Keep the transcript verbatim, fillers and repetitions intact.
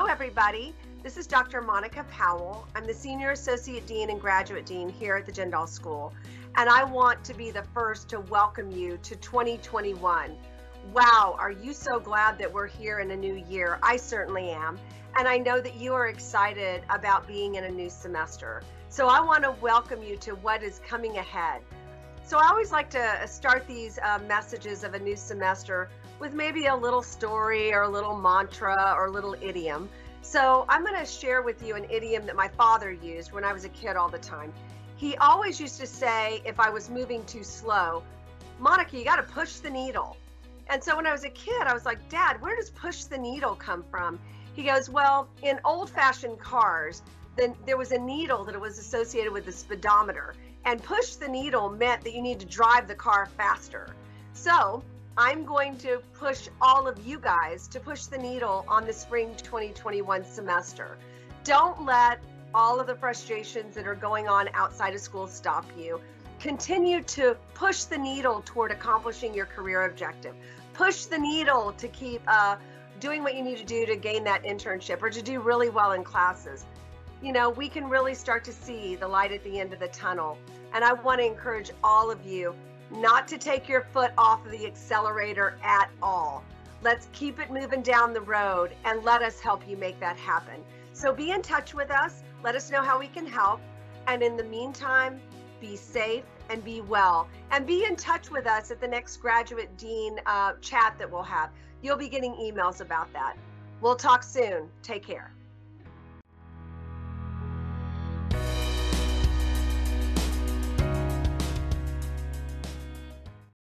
Hello, everybody. This is Doctor Monica Powell. I'm the Senior Associate Dean and Graduate Dean here at the Jindal School, and I want to be the first to welcome you to twenty twenty-one. Wow, are you so glad that we're here in a new year? I certainly am, and I know that you are excited about being in a new semester. So I want to welcome you to what is coming ahead. So I always like to start these uh, messages of a new semester with maybe a little story or a little mantra or a little idiom. So I'm going to share with you an idiom that my father used when I was a kid all the time. He always used to say, if I was moving too slow, Monica, you got to push the needle. And so when I was a kid, I was like, Dad, where does push the needle come from? He goes, well, in old-fashioned cars, then there was a needle that was associated with the speedometer, and push the needle meant that you need to drive the car faster. So I'm going to push all of you guys to push the needle on the spring twenty twenty-one semester. Don't let all of the frustrations that are going on outside of school stop you. Continue to push the needle toward accomplishing your career objective. Push the needle to keep uh, doing what you need to do to gain that internship or to do really well in classes. You know, we can really start to see the light at the end of the tunnel. And I want to encourage all of you not to take your foot off of the accelerator at all. Let's keep it moving down the road and let us help you make that happen. So be in touch with us. Let us know how we can help. And in the meantime, be safe and be well. And be in touch with us at the next Graduate Dean uh, chat that we'll have. You'll be getting emails about that. We'll talk soon. Take care.